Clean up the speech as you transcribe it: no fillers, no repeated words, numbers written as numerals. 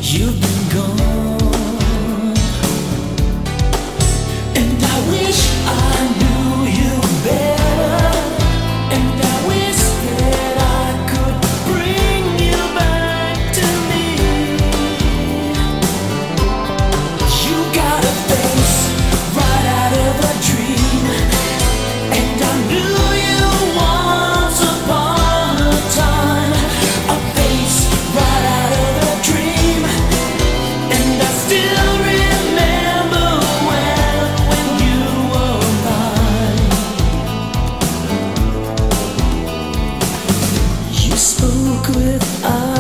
You've been gone, and I wish I knew you better, and I wish that I could bring you back to me. You got a face right out of a dream, and I knew you once upon a time. A face right out of a dream, and I still remember when you were mine. You spoke with eyes